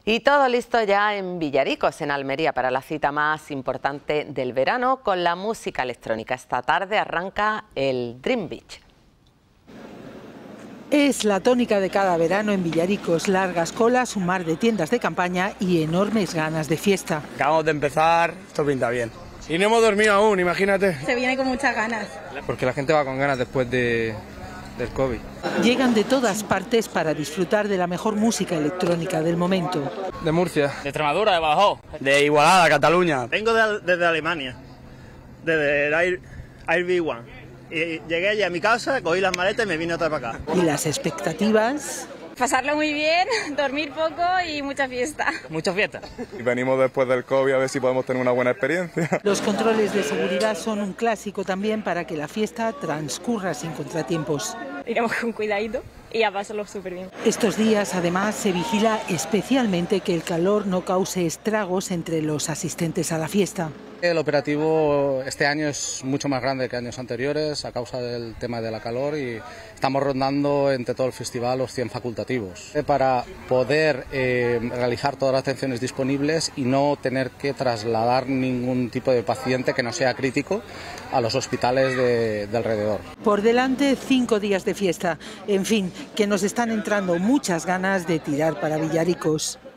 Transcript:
Y todo listo ya en Villaricos, en Almería, para la cita más importante del verano con la música electrónica. Esta tarde arranca el Dream Beach. Es la tónica de cada verano en Villaricos: largas colas, un mar de tiendas de campaña y enormes ganas de fiesta. Acabamos de empezar, esto pinta bien. Y no hemos dormido aún, imagínate. Se viene con muchas ganas. Porque la gente va con ganas después del COVID. Llegan de todas partes para disfrutar de la mejor música electrónica del momento. De Murcia. De Extremadura, de Badajoz. De Igualada, Cataluña. Vengo desde Alemania, desde el Airbnb. Y llegué allí a mi casa, cogí las maletas y me vine otra vez para acá. ¿Y las expectativas? Pasarlo muy bien, dormir poco y mucha fiesta. Muchas fiestas. Y venimos después del COVID a ver si podemos tener una buena experiencia. Los controles de seguridad son un clásico también para que la fiesta transcurra sin contratiempos. Iremos con cuidadito y a pasarlo súper bien. Estos días, además, se vigila especialmente que el calor no cause estragos entre los asistentes a la fiesta. El operativo este año es mucho más grande que años anteriores a causa del tema de la calor y estamos rondando entre todo el festival los 100 facultativos para poder realizar todas las atenciones disponibles y no tener que trasladar ningún tipo de paciente que no sea crítico a los hospitales de alrededor. Por delante 5 días de fiesta. En fin, que nos están entrando muchas ganas de tirar para Villaricos.